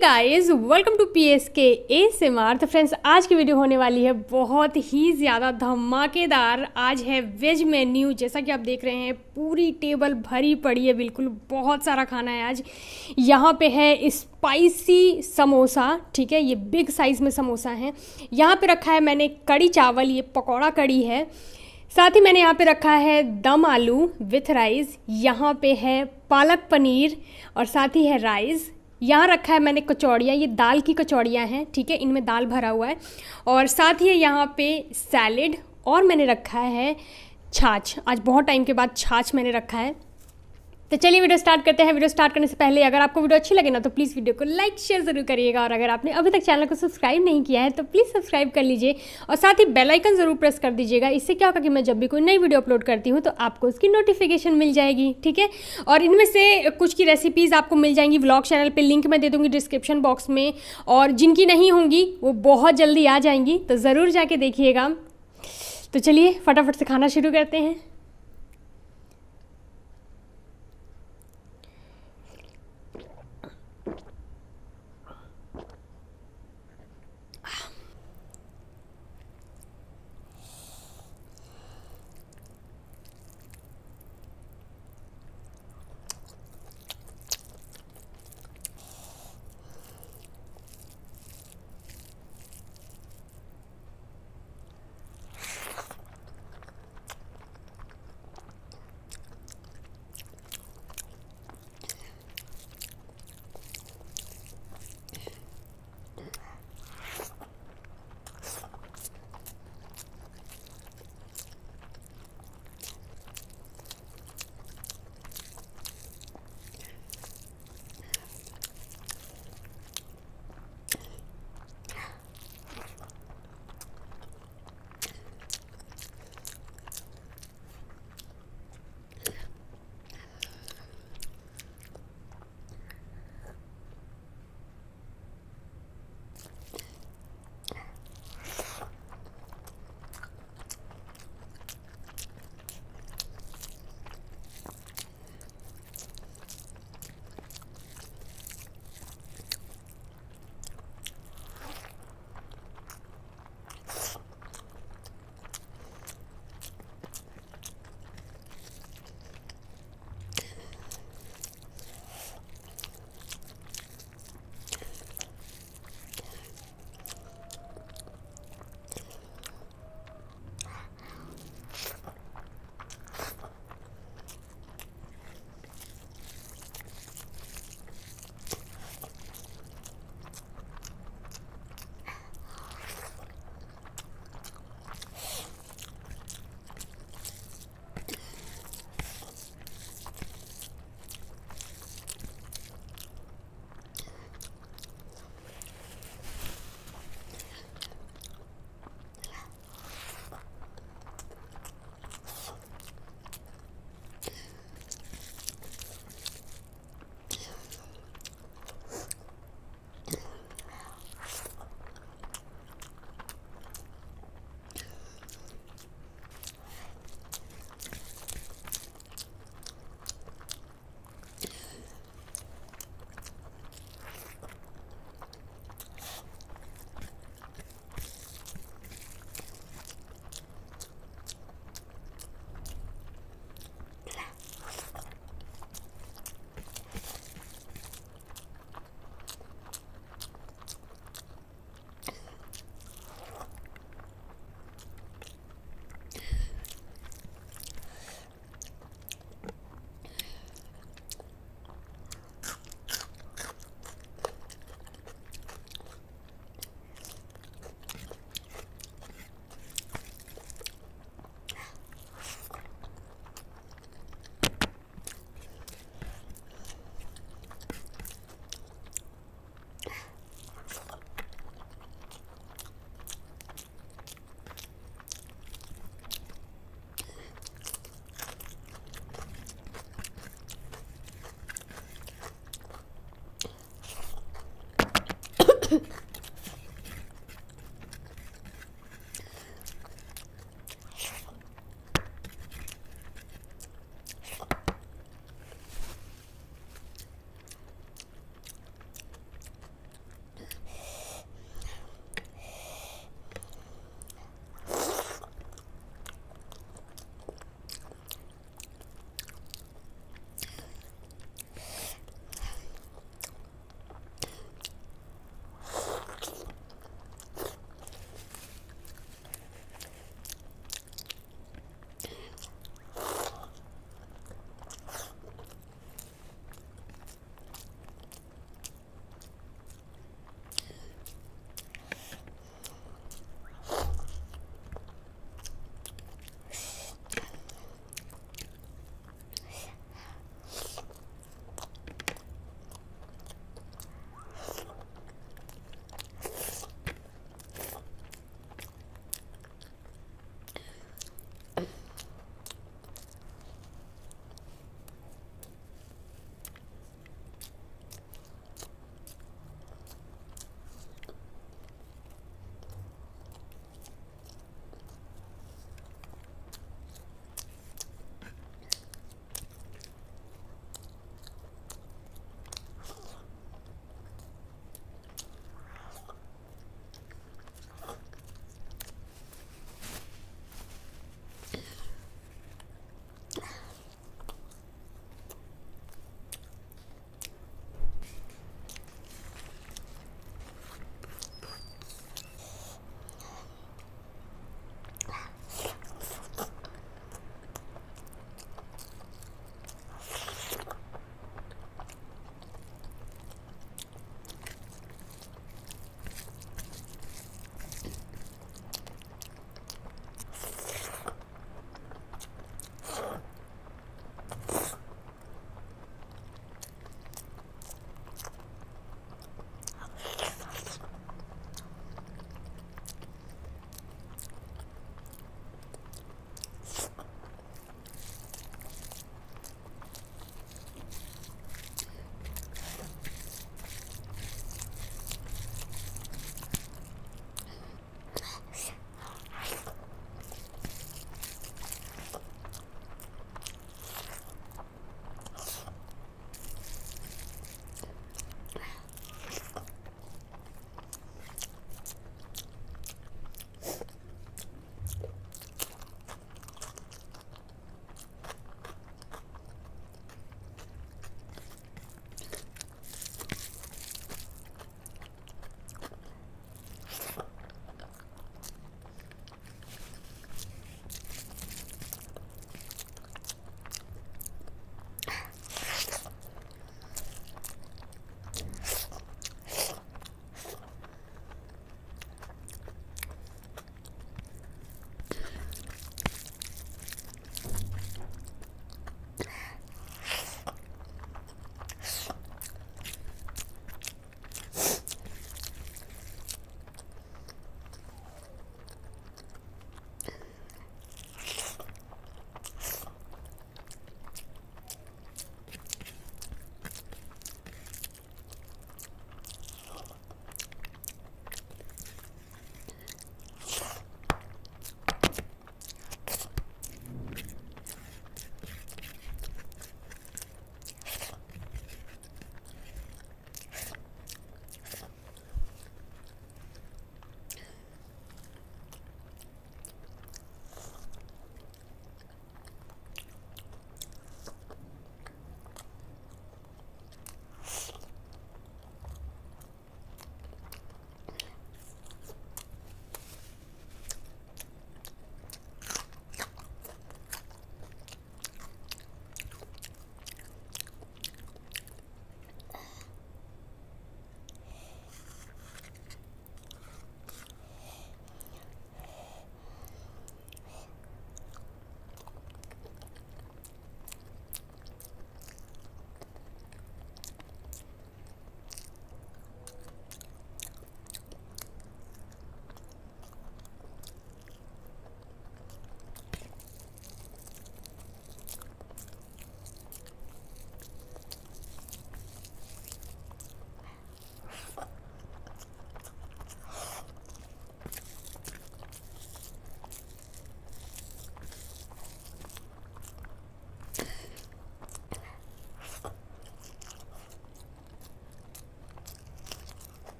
Guys, welcome to PSK ASMR। तो friends, आज की वीडियो होने वाली है बहुत ही ज़्यादा धमाकेदार। आज है वेज मेन्यू। जैसा कि आप देख रहे हैं पूरी टेबल भरी पड़ी है, बिल्कुल बहुत सारा खाना है आज। यहाँ पे है स्पाइसी समोसा, ठीक है, ये बिग साइज़ में समोसा है। यहाँ पे रखा है मैंने कड़ी चावल, ये पकौड़ा कड़ी है। साथ ही मैंने यहाँ पे रखा है दम आलू विथ राइस। यहाँ पे है पालक पनीर और साथ ही है राइस। यहाँ रखा है मैंने कचौड़ियाँ, ये दाल की कचौड़ियाँ हैं, ठीक है, इनमें दाल भरा हुआ है। और साथ ही यहाँ पे सैलेड और मैंने रखा है छाछ। आज बहुत टाइम के बाद छाछ मैंने रखा है। तो चलिए वीडियो स्टार्ट करते हैं। वीडियो स्टार्ट करने से पहले अगर आपको वीडियो अच्छी लगे ना तो प्लीज़ वीडियो को लाइक शेयर ज़रूर करिएगा। और अगर आपने अभी तक चैनल को सब्सक्राइब नहीं किया है तो प्लीज़ सब्सक्राइब कर लीजिए और साथ ही बेल आइकन ज़रूर प्रेस कर दीजिएगा। इससे क्या होगा कि मैं जब भी कोई नई वीडियो अपलोड करती हूँ तो आपको उसकी नोटिफिकेशन मिल जाएगी, ठीक है। और इनमें से कुछ की रेसिपीज़ आपको मिल जाएंगी व्लॉग चैनल पर, लिंक मैं दे दूँगी डिस्क्रिप्शन बॉक्स में। और जिनकी नहीं होंगी वो बहुत जल्दी आ जाएंगी, तो ज़रूर जाके देखिएगा। तो चलिए फटाफट से खाना शुरू करते हैं।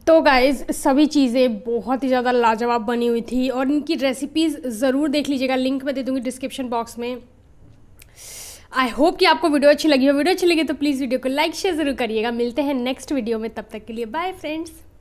तो गाइज़ सभी चीज़ें बहुत ही ज़्यादा लाजवाब बनी हुई थी और इनकी रेसिपीज़ ज़रूर देख लीजिएगा, लिंक मैं दे दूँगी डिस्क्रिप्शन बॉक्स में। आई होप कि आपको वीडियो अच्छी लगी हो। वीडियो अच्छी लगी तो प्लीज़ वीडियो को लाइक शेयर ज़रूर करिएगा। मिलते हैं नेक्स्ट वीडियो में, तब तक के लिए बाय फ्रेंड्स।